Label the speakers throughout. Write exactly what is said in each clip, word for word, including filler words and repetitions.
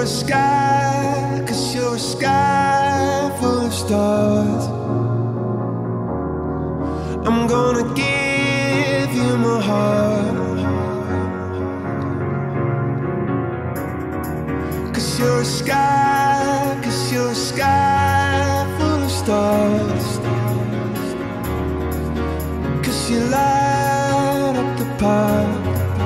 Speaker 1: a sky, 'cause you're a sky full of stars. I'm gonna give you my heart, 'cause you're a sky, 'cause you're a sky full of stars. 'Cause you light up the park.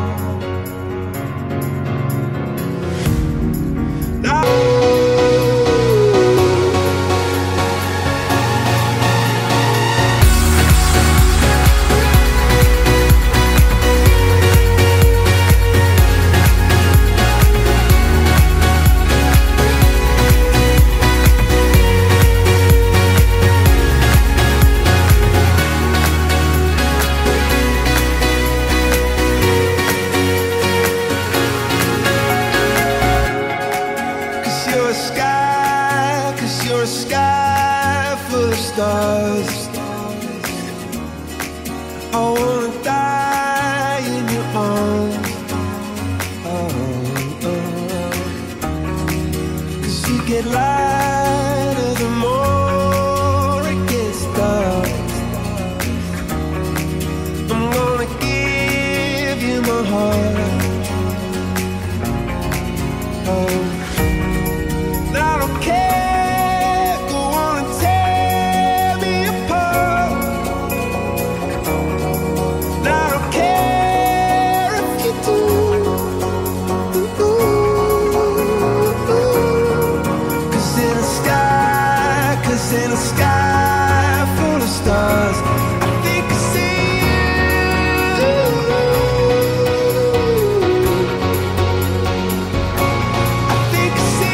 Speaker 1: You're a sky, 'cause you're a sky full of stars. I wanna die in your arms. Oh, oh. 'Cause you get lighter the more it gets dark. I'm gonna give you my heart. Oh, I don't care, go on and tear me apart. I don't care if you do. Cause in a sky, cause in a sky full of stars, I think I see you. I think I see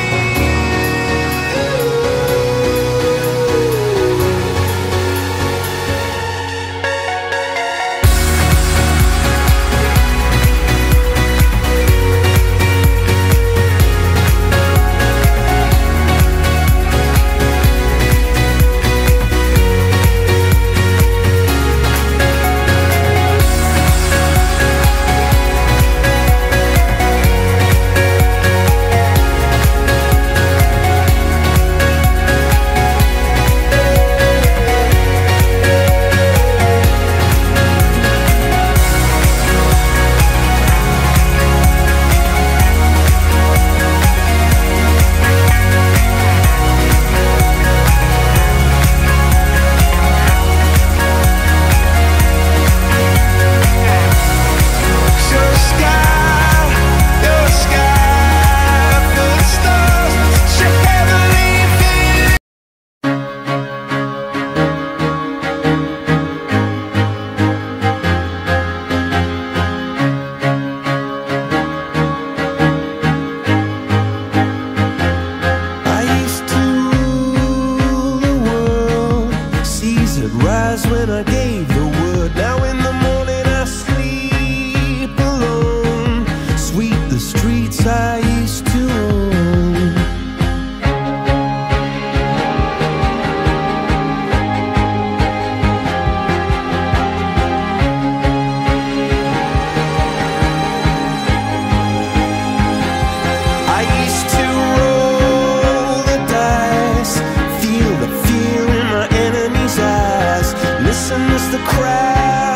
Speaker 1: rise when I gave the word. Now in the morning I sleep alone. Sweep the streets I used to own. I used to roll the dice, feel the fear in my enemy's eyes. Listen as the crowd